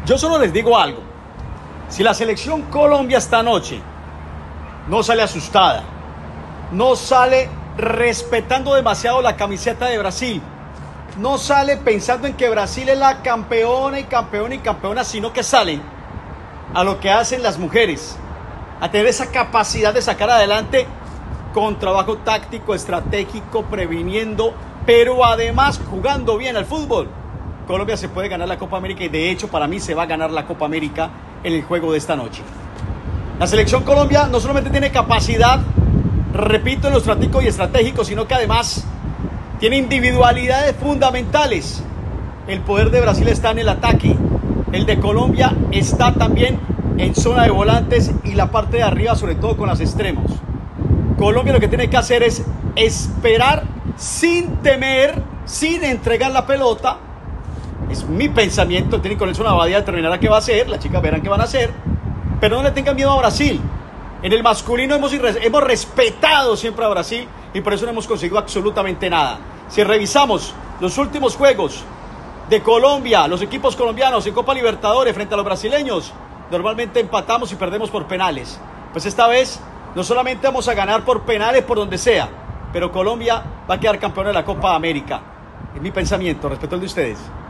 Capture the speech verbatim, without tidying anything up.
Yo solo les digo algo. Si la selección Colombia esta noche no sale asustada, no sale respetando demasiado la camiseta de Brasil, no sale pensando en que Brasil es la campeona y campeona y campeona, sino que salen a lo que hacen las mujeres, a tener esa capacidad de sacar adelante con trabajo táctico, estratégico, previniendo, pero además jugando bien al fútbol. Colombia se puede ganar la Copa América y de hecho para mí se va a ganar la Copa América en el juego de esta noche. La selección Colombia no solamente tiene capacidad, repito, en lo estratégico y estratégico, sino que además tiene individualidades fundamentales. El poder de Brasil está en el ataque, el de Colombia está también en zona de volantes y la parte de arriba, sobre todo con los extremos. Colombia lo que tiene que hacer es esperar sin temer, sin entregar la pelota. Es mi pensamiento. El técnico Nelson Abadía determinará qué va a hacer, las chicas verán qué van a hacer, pero no le tengan miedo a Brasil. En el masculino hemos, hemos respetado siempre a Brasil y por eso no hemos conseguido absolutamente nada. Si revisamos los últimos juegos de Colombia, los equipos colombianos en Copa Libertadores frente a los brasileños, normalmente empatamos y perdemos por penales. Pues esta vez no solamente vamos a ganar por penales por donde sea, pero Colombia va a quedar campeón de la Copa América. Es mi pensamiento, respeto el de ustedes.